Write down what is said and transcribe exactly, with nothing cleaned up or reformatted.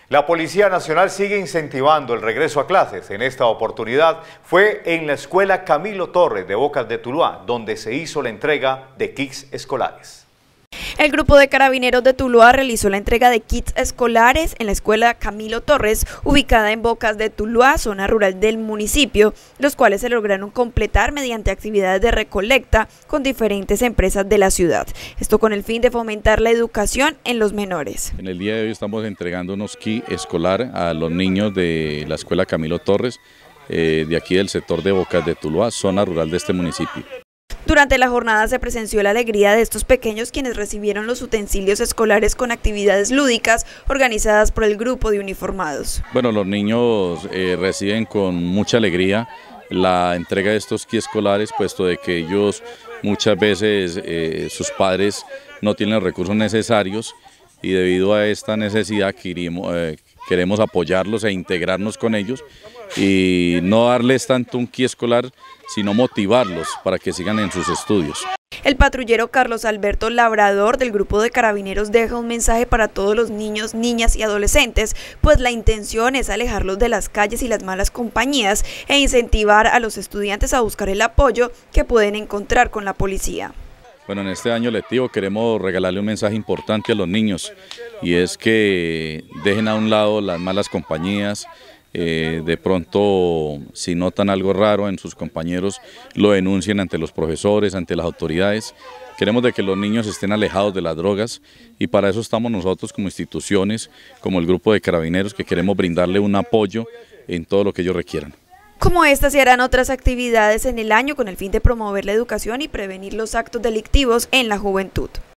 La Policía Nacional sigue incentivando el regreso a clases. En esta oportunidad fue en la escuela Camilo Torres de Bocas de Tuluá, donde se hizo la entrega de kits escolares. El grupo de carabineros de Tuluá realizó la entrega de kits escolares en la escuela Camilo Torres, ubicada en Bocas de Tuluá, zona rural del municipio, los cuales se lograron completar mediante actividades de recolecta con diferentes empresas de la ciudad. Esto con el fin de fomentar la educación en los menores. En el día de hoy estamos entregando unos kits escolar a los niños de la escuela Camilo Torres, eh, de aquí del sector de Bocas de Tuluá, zona rural de este municipio. Durante la jornada se presenció la alegría de estos pequeños quienes recibieron los utensilios escolares con actividades lúdicas organizadas por el grupo de uniformados. Bueno, los niños eh, reciben con mucha alegría la entrega de estos kits escolares, puesto de que ellos muchas veces eh, sus padres no tienen los recursos necesarios y debido a esta necesidad queremos, eh, queremos apoyarlos e integrarnos con ellos y no darles tanto un kit escolar, sino motivarlos para que sigan en sus estudios. El patrullero Carlos Alberto Labrador del grupo de carabineros deja un mensaje para todos los niños, niñas y adolescentes, pues la intención es alejarlos de las calles y las malas compañías e incentivar a los estudiantes a buscar el apoyo que pueden encontrar con la policía. Bueno, en este año lectivo queremos regalarle un mensaje importante a los niños y es que dejen a un lado las malas compañías. Eh, de pronto, si notan algo raro en sus compañeros, lo denuncien ante los profesores, ante las autoridades. Queremos de que los niños estén alejados de las drogas y para eso estamos nosotros como instituciones, como el grupo de carabineros, que queremos brindarle un apoyo en todo lo que ellos requieran. Como estas se harán otras actividades en el año con el fin de promover la educación y prevenir los actos delictivos en la juventud.